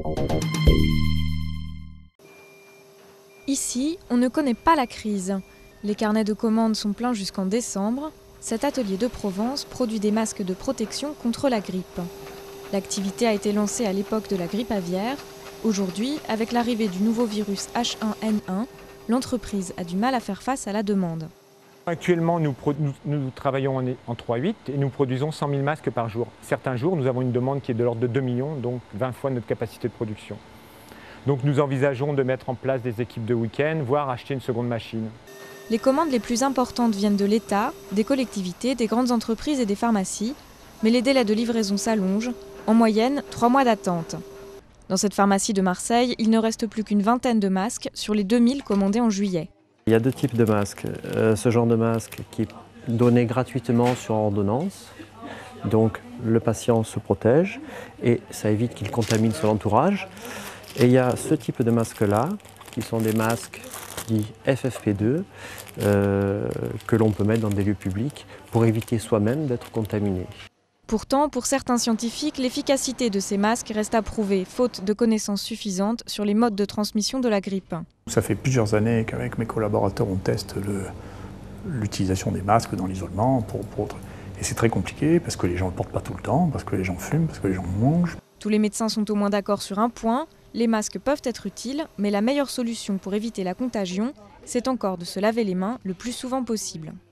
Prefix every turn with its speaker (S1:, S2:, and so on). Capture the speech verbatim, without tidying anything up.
S1: Ici, on ne connaît pas la crise. Les carnets de commandes sont pleins jusqu'en décembre. Cet atelier de Provence produit des masques de protection contre la grippe. L'activité a été lancée à l'époque de la grippe aviaire. Aujourd'hui, avec l'arrivée du nouveau virus H un N un, l'entreprise a du mal à faire face à la demande.
S2: Actuellement, nous, nous, nous travaillons en, en trois huit et nous produisons cent mille masques par jour. Certains jours, nous avons une demande qui est de l'ordre de deux millions, donc vingt fois notre capacité de production. Donc nous envisageons de mettre en place des équipes de week-end, voire acheter une seconde machine.
S1: Les commandes les plus importantes viennent de l'État, des collectivités, des grandes entreprises et des pharmacies, mais les délais de livraison s'allongent, en moyenne trois mois d'attente. Dans cette pharmacie de Marseille, il ne reste plus qu'une vingtaine de masques sur les deux mille commandés en juillet.
S3: Il y a deux types de masques. Euh, ce genre de masque qui est donné gratuitement sur ordonnance, donc le patient se protège et ça évite qu'il contamine son entourage. Et il y a ce type de masques-là, qui sont des masques dits F F P deux, euh, que l'on peut mettre dans des lieux publics pour éviter soi-même d'être contaminé.
S1: Pourtant, pour certains scientifiques, l'efficacité de ces masques reste à prouver, faute de connaissances suffisantes sur les modes de transmission de la grippe.
S4: Ça fait plusieurs années qu'avec mes collaborateurs, on teste l'utilisation des masques dans l'isolement. Pour, pour... Et c'est très compliqué parce que les gens ne le portent pas tout le temps, parce que les gens fument, parce que les gens mangent.
S1: Tous les médecins sont au moins d'accord sur un point. Les masques peuvent être utiles, mais la meilleure solution pour éviter la contagion, c'est encore de se laver les mains le plus souvent possible.